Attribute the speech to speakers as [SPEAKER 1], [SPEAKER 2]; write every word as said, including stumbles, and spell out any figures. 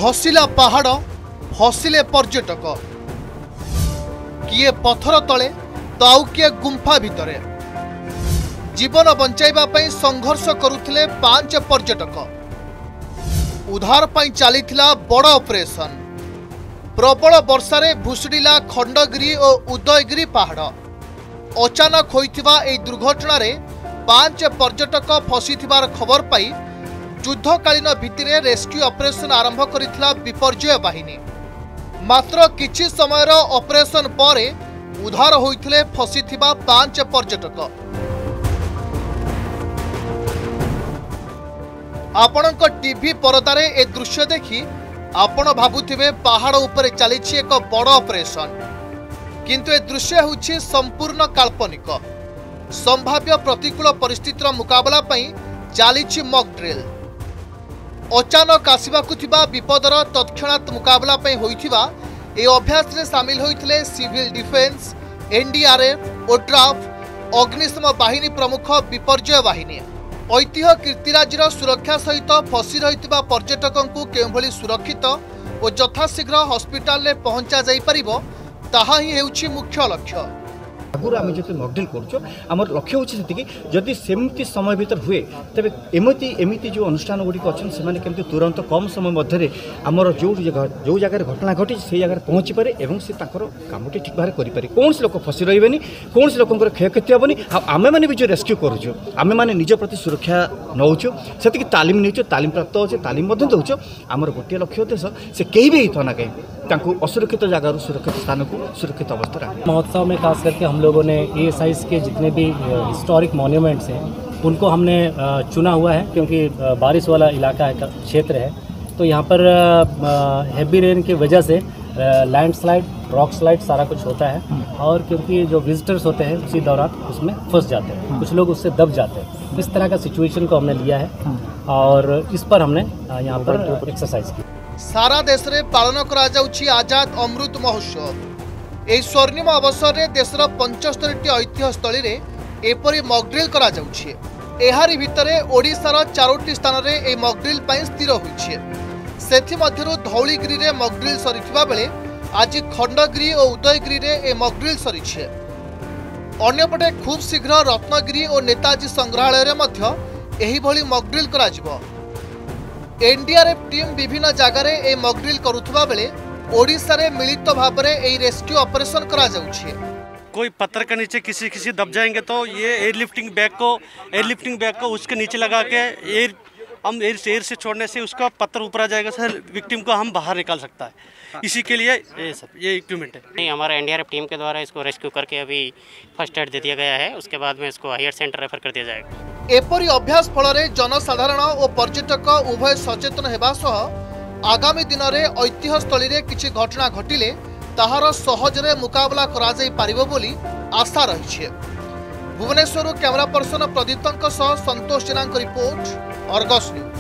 [SPEAKER 1] धसिला पहाड़ हसिले पर्यटक किए पत्थर तले तो आउ किए गुंफा भितरे जीवन बंचाइबा पई संघर्ष करुथिले पांच पर्यटक उद्धार पई चलीथिला बड़ ऑपरेशन प्रबल वर्षारे भुसुड़िला खंडगिरी और उदयगिरी पहाड़ अचानक होइथिबा एई दुर्घटना रे पांच पर्यटक फसीथिबार खबर पाई युद्धकालीन भित्तिरे रेस्क्यू ऑपरेशन आरंभ करिथिला विपर्यय बाहिनी। मात्र किछि समयर ऑपरेशन परे उद्धार होइथिले फसीथिबा पांच पर्यटक। आपणक टीवी परदारे ए दृश्य देखि आपण भाबुथिबे पहाड़ उपरे चलीछि एक बड़ ऑपरेशन, किंतु ए दृश्य होछि संपूर्ण काल्पनिक। संभाव्य प्रतिकूल परिस्थितिर मुकाबला पई चलीछि मॉक ड्रिल। अचानक आसिबाकु थिबा विपदर तत्क्षणात मुकाबला पई होइथिबा ए अभ्यास रे शामिल होइथिले सिविल डिफेन्स, एनडीआरएफ, ओड्राफ, अग्निशम बाहिनी प्रमुख विपर्यय बाहिनी। ऐतिह्य कीर्तिराजीर सुरक्षा सहित फसी रहिथिबा पर्यटकंकु केउभली सुरक्षित और यथाशीघ्र हॉस्पिटल रे पहुंचा जाई परिबो ताहा ही हेउछि मुख्य लक्ष्य।
[SPEAKER 2] आगुर आम जो मॉकड्रिल कर लक्ष्य होती जदि सेमती समय भीतर हुए तेरे एमती एमती जो अनुष्ठान गुड़िक अच्छे से केमती तुरंत कम समय मध्य आमर जो जो जगह घटना घटी से जगह पहुँची पारे और से कमटी ठीक भाव करें। कौन से लोक फसी रही कौन से लोक क्षयक्षति हेनी। आम मैंने भी जो रेस्क्यू करुचु आम मैंने निज प्रति सुरक्षा नौचु से तालीम नहीं तालीम प्राप्त अच्छे तालीम दौचु। आमर गोटे लक्ष्य उद्देश्य से कहीं भी था ना कहीं असुरक्षित जगार सुरक्षित स्थान को सुरक्षित अवस्था।
[SPEAKER 3] महोत्सव में खास करके हम लोगों ने ए साइज के जितने भी हिस्टोरिक मॉन्यूमेंट्स हैं उनको हमने चुना हुआ है, क्योंकि बारिश वाला इलाका है, क्षेत्र है, तो यहाँ पर हैवी रेन की वजह से लैंडस्लाइड, रॉक स्लाइड सारा कुछ होता है। और क्योंकि जो विजिटर्स होते हैं उसी दौरान उसमें फंस जाते हैं, कुछ लोग उससे दब जाते हैं। इस तरह का सिचुएशन को हमने लिया है और इस पर हमने यहाँ पर एक्सरसाइज की।
[SPEAKER 1] सारा देश में पालन करा जाउछि आजाद अमृत महोत्सव। एई स्वर्णिम अवसर में देशर पंचस्तरी ऐतिह्य स्थली रे एपरी मॉकड्रिल करा जाउछि। एहारी भितरे ओडिशार चारोटी स्थान रे ए मॉकड्रिल पई स्थिर होइछि। सेथि मध्यरु धौलीगिरी रे मॉकड्रिल सरिथिबा बेले आज खंडगिरी और उदयगिरी रे ए मॉकड्रिल सरिछि। अन्यपटे खूब शीघ्र रत्नगिरी और नेताजी संग्रहालय रे मध्य एही भली मॉकड्रिल करा जिवो। एनडीआरएफ टीम विभिन्न जगार ए मॉकड्रिल करुवा बेले ओडिशा रे मिलित भाव में ए रेस्क्यू ऑपरेशन करा जाउछि।
[SPEAKER 4] कोई पत्थर के नीचे किसी किसी दब जाएंगे तो ये एयर लिफ्टिंग बैग को एयर लिफ्टिंग बैग को उसके नीचे लगा के एयर हम एयर एयर से छोड़ने से उसका पत्थर ऊपर आ जाएगा सर, विक्टिम को हम बाहर निकाल सकता है। इसी के लिए ये सब ये इक्विपमेंट है।
[SPEAKER 5] नहीं, हमारा एनडीआरएफ टीम के द्वारा इसको रेस्क्यू करके अभी फर्स्ट एड दे दिया गया है। उसके बाद में इसको हायर सेंटर रेफर कर दिया जाएगा।
[SPEAKER 1] एपरी अभ्यास फल जनसाधारण और पर्यटक उभय सचेतन हेबा सह आगामी दिन में ऐतिह्य स्थली रे किछि घटना घटिले ताहार सहजरे मुकाबला करा जाई पारिबो बोली आशा रही। भुवनेश्वर कैमरा पर्सन प्रदीप्तंक सह Santosh Jena report, Argus news.